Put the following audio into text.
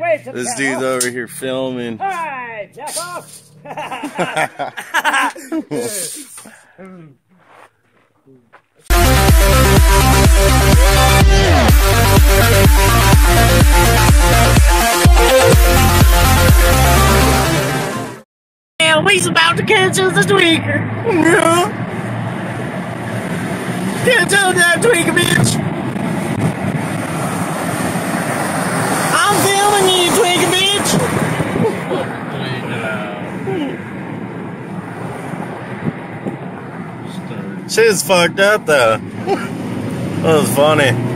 This dude's over here filming. Alright, jack off. Yeah, we's about to catch us a tweaker. Yeah. Can't tell that tweaker, bitch. I'm filming you, tweaker, bitch. Shit's fucked up though. That was funny.